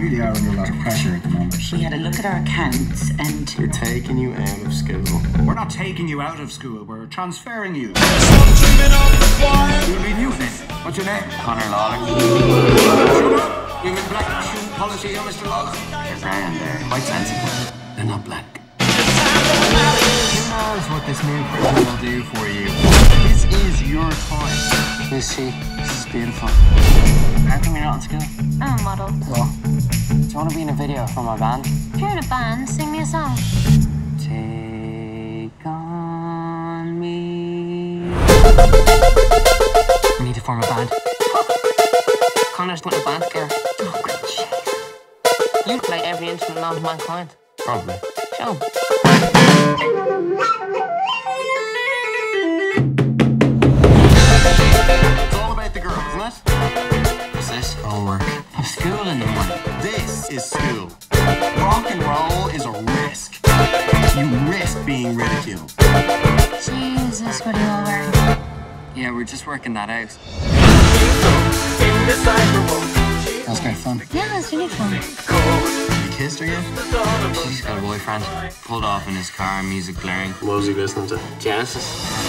really are under a lot of pressure at the moment. We had a look at our accounts and... We're taking you out of school. We're not taking you out of school, we're transferring you. You'll be new then. What's your name? Conor Lawler. You mean black shoe policy here, Mr. Lawler? You're brown there. Quite sensible. They're not black. Who knows what this new prison will do for you? This is your time. You see, this is beautiful. How come you're not in school? I'm a model. Well, do you want to be in a video for my band? If you're in a band, sing me a song. Take on me. We need to form a band. Connor's putting a band together. Oh, good jeez. You play every instrument known to mankind. Probably. Show 'em. It's all about the girls, isn't it? What's this? Homework. I'm school in the morning. This is school. Rock and roll is a risk. You risk being ridiculed. Jesus, what are you all wearing? Yeah, we're just working that out. That's great fun. Yeah, it's really fun. You kissed her yet? She's got a boyfriend. Pulled off in his car, music blaring. What was he listening to? Genesis.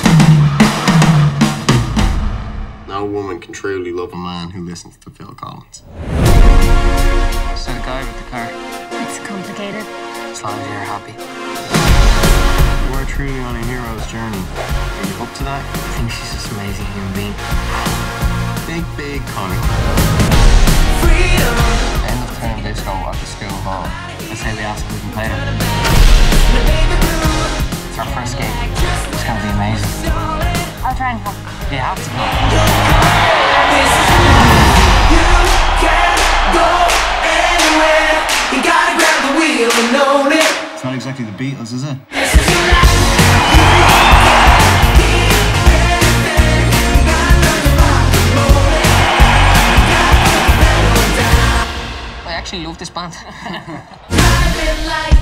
No woman can truly love a man who listens to Phil Collins. So the guy with the car. It's complicated. As long as you're happy. You are truly on a hero's journey. Are you up to that? I think she's just an amazing human being. Big Conor. End of term disco at the school hall. That's how we ask if we can play it. It's our first gig. It's gonna be amazing. I'll try and help. You have to go. It's not exactly the Beatles, is it? I actually love this band.